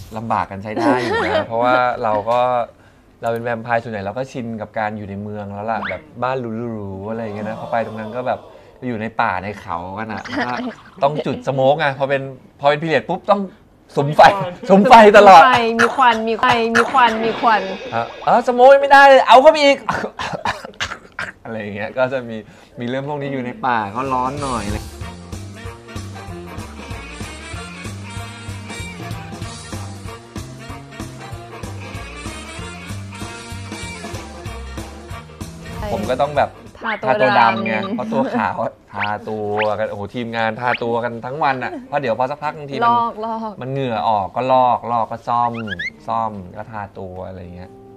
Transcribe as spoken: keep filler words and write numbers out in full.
ลำบากกันใช้ได้อยู่นะ เพราะว่าเราก็เราเป็นแวมไพร์ส่วนใหญ่เราก็ชินกับการอยู่ในเมืองแล้วล่ะแบบบ้านหรูๆอะไรอย่างเงี้ยนะพอไปตรงนั้นก็แบบอยู่ในป่าในเขากันอ่ะต้องจุดสโมกไงพอเป็นพอเป็นพีเรียดปุ๊บต้องสุมไฟสุมไฟตลอดมีควันมีไฟมีควันมีควันเออสโมกไม่ได้เลยเอาเข้าไปอีกอะไรอย่างเงี้ยก็จะมีมีเรื่องพวกนี้อยู่ในป่าก็ร้อนหน่อยเลยผมก็ต้องแบบทาตัวดำไงเพราะตัวขาวทาตัวกันโอ้โหทีมงานทาตัวกันทั้งวันอ่ะเพราะเดี๋ยวพอสักพักบางทีมันมันเหงื่อออกก็ลอกลอกก็ซ่อมซ่อมก็ทาตัวอะไรเงี้ย